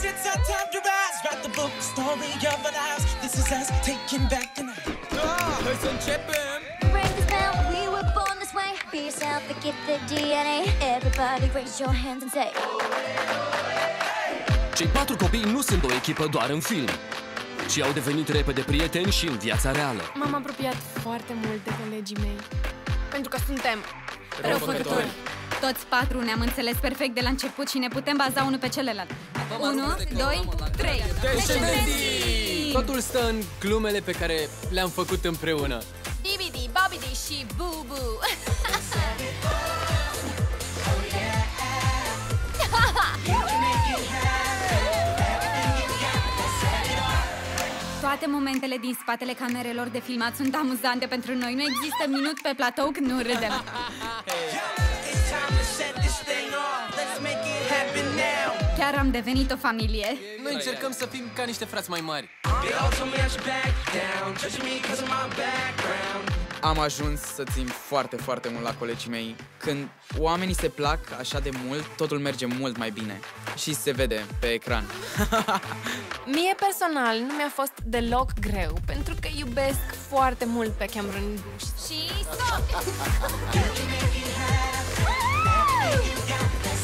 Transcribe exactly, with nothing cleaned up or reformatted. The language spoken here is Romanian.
it's our time to rise. Write the book, story of our lives. This is us taking back the night. Ah, hai să începem! Break the spell, we were born this way. Be yourself, forget the D N A. Everybody raise your hands and say Cei patru copii nu sunt o echipă doar în film, ci au devenit repede prieteni și în viața reală. M-am apropiat foarte mult de colegii mei, pentru că suntem Răufăcători. Toți patru ne-am înțeles perfect de la început și ne putem baza unul pe celălalt. Unu, doi, trei. Descendenții! Totul stă în glumele pe care le-am făcut împreună. Bibidi, babidi și bubu. Toate momentele din spatele camerelor de filmat sunt amuzante pentru noi. Nu există minut pe platou când nu râdem. Chiar am devenit o familie. Noi încercăm să fim ca niște frați mai mari. Am ajuns să țin foarte, foarte mult la colegii mei. Când oamenii se plac așa de mult, totul merge mult mai bine. Și se vede pe ecran. Mie personal nu mi-a fost deloc greu, pentru că iubesc foarte mult pe Cameron Diaz. Și stop!